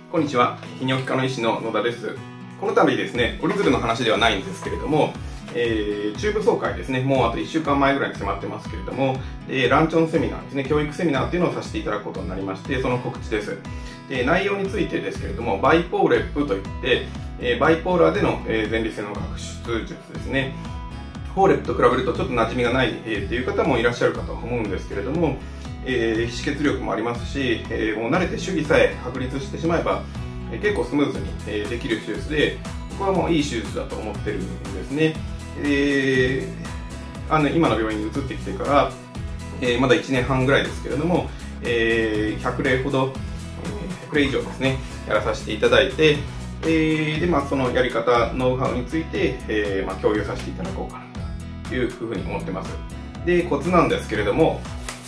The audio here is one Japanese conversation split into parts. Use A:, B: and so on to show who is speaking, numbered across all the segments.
A: こんにちは、泌尿器科の医師の野田です。この度ですね、折り鶴の話ではないんですけれども、中部総会ですね、もうあと1週間前ぐらいに迫ってますけれども、ランチョンセミナーですね、教育セミナーっていうのをさせていただくことになりまして、その告知です。で、内容についてですけれども、バイポーレップといって、バイポーラーでの前立腺の学出術ですね。ホーレップと比べるとちょっと馴染みがない、っていう方もいらっしゃるかと思うんですけれども、皮脂血力もありますし、もう慣れて手技さえ確立してしまえば、結構スムーズに、できる手術で、これはもういい手術だと思ってるんですね。今の病院に移ってきてから、まだ1年半ぐらいですけれども、100例ほど、100例以上ですね、やらさせていただいて、で、そのやり方、ノウハウについて、共有させていただこうかなというふうに思ってます。で、コツなんですけれども、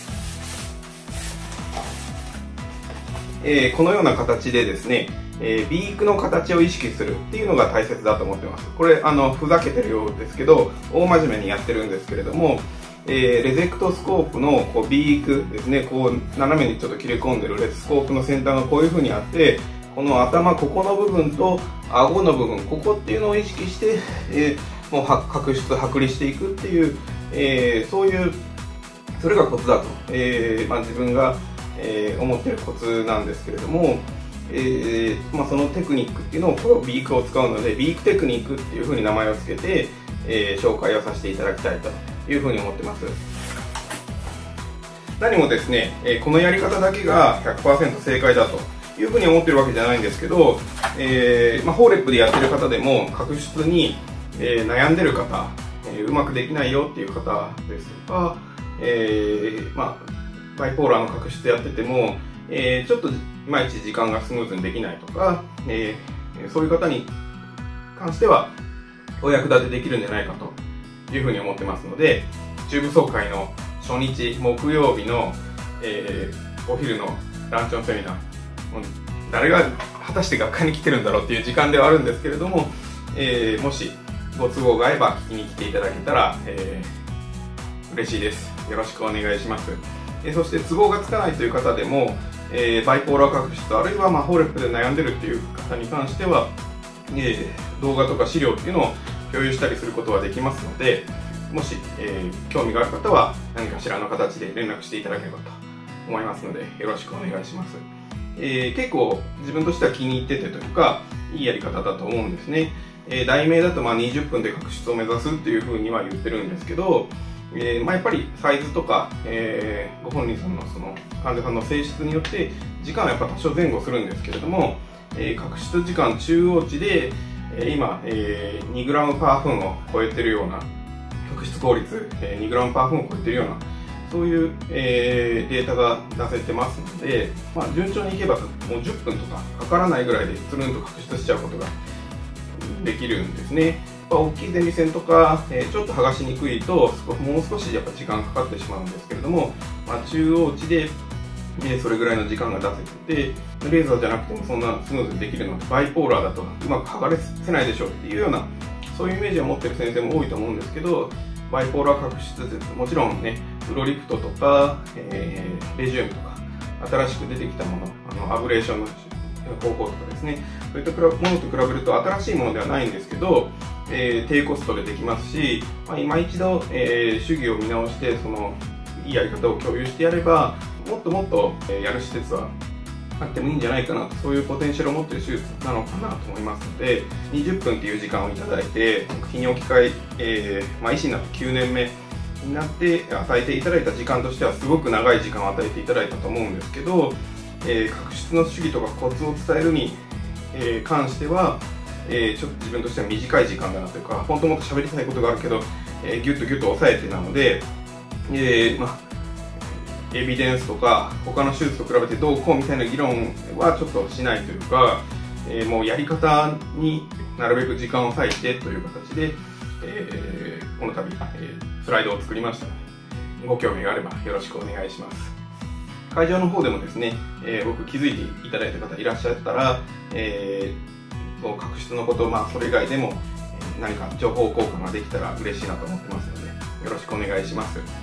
A: このような形でですね、ビークの形を意識するっていうのが大切だと思ってます。これふざけてるようですけど、大真面目にやってるんですけれども、レゼクトスコープのビークですね、こう斜めにちょっと切れ込んでるスコープの先端がこういう風にあって、この頭ここの部分と顎の部分ここっていうのを意識して、もう角質剥離していくっていう、それがコツだと、自分が思ってるコツなんですけれども、そのテクニックっていうのをこのビークを使うのでビークテクニックっていうふうに名前を付けて、紹介をさせていただきたいというふうに思ってます。何もですね、このやり方だけが 100% 正解だというふうに思ってるわけじゃないんですけど、ホーレップでやってる方でも角質に、悩んでる方、うまくできないよっていう方ですとか、バイポーラーの角質やってても、ちょっといまいち時間がスムーズにできないとか、そういう方に関してはお役立てできるんじゃないかというふうに思ってますので、中部総会の初日木曜日の、お昼のランチョンセミナー、誰が果たして学会に来てるんだろうっていう時間ではあるんですけれども、もしご都合が合えば聞きに来ていただけたら、嬉しいです。よろしくお願いします。そして都合がつかないという方でも、バイポーラー角質あるいはホーレップで悩んでるっていう方に関しては、動画とか資料っていうのを共有したりすることはできますので、もし、興味がある方は何かしらの形で連絡していただければと思いますので、よろしくお願いします。結構自分としては気に入っててというかいいやり方だと思うんですね。題名だと20分で角質を目指すっていうふうには言ってるんですけど、やっぱりサイズとか、ご本人さんのその患者さんの性質によって時間はやっぱ多少前後するんですけれども、角質時間中央値で、今、2g パー分を超えてるような角質効率、2g パー分を超えてるようなそういう、データが出せてますので、順調にいけばもう10分とかかからないぐらいでつるんと角質しちゃうことができるんですね。大きい前立腺とか、ちょっと剥がしにくいともう少しやっぱ時間かかってしまうんですけれども、中央値で、それぐらいの時間が出せてて、レーザーじゃなくてもそんなスムーズにできるので、バイポーラーだとうまく剥がせないでしょっていうようなそういうイメージを持ってる先生も多いと思うんですけど、バイポーラー角質術、もちろんねフロリプトとか、レジウムとか新しく出てきたもの、アブレーションの方法とかですね、そういったものと比べると新しいものではないんですけど、低コストでできますし、今一度、主義を見直してそのいいやり方を共有してやればもっともっと、やる施設はあってもいいんじゃないかなと、そういうポテンシャルを持っている手術なのかなと思いますので、20分という時間をいただいて、泌尿器科医、医師になって9年目になって与えていただいた時間としてはすごく長い時間を与えていただいたと思うんですけど、角質の主義とかコツを伝えるに、関しては、ちょっと自分としては短い時間だなというか、本当もっと喋りたいことがあるけど、ギュッとギュッと抑えてなので、エビデンスとか他の手術と比べてどうこうみたいな議論はちょっとしないというか、もうやり方になるべく時間を割いてという形で、この度、スライドを作りましたので、ご興味があればよろしくお願いします。会場の方でもですね、僕気づいていただいた方いらっしゃったら、その角質のこと、それ以外でも何か情報交換ができたら嬉しいなと思ってますので、よろしくお願いします。